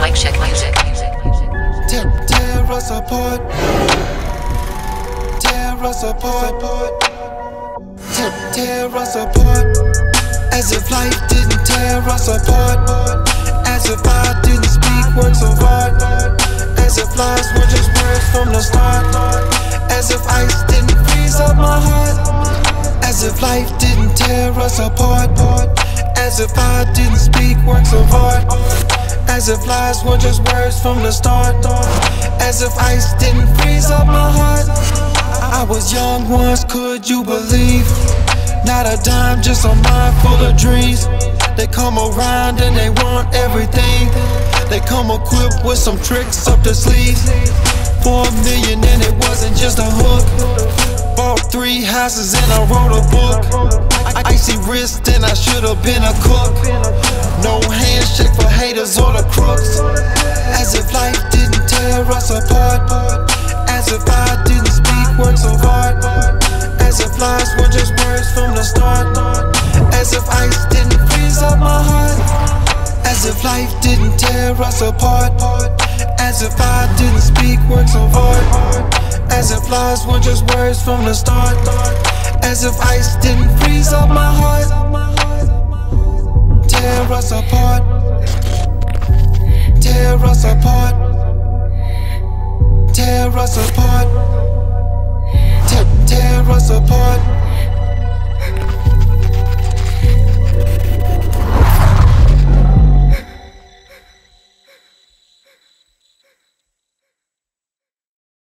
Mic check music. Tear us apart. Tear us apart. Tear us apart. As if life didn't tear us apart. As if I didn't speak words of art. As if lies were just words from the start. As if ice didn't freeze up my heart. As if life didn't tear us apart. As if I didn't speak works of art. As if lies were just words from the start. As if ice didn't freeze up my heart. I was young once, could you believe? Not a dime, just a mind full of dreams. They come around and they want everything. They come equipped with some tricks up their sleeves. For $1 million and it wasn't just a hook. Bought 3 houses and I wrote a book. Icy wrist and I should've been a cook. No handshake for haters or the crooks. As if life didn't tear us apart. As if I didn't speak works of art. As if lies were just words from the start. As if ice didn't freeze up my heart. As if life didn't tear us apart. As if I didn't speak works of art. As if lies were just words from the start. As if ice didn't freeze up my heart. Tear us apart. Tear us apart. Tear us apart.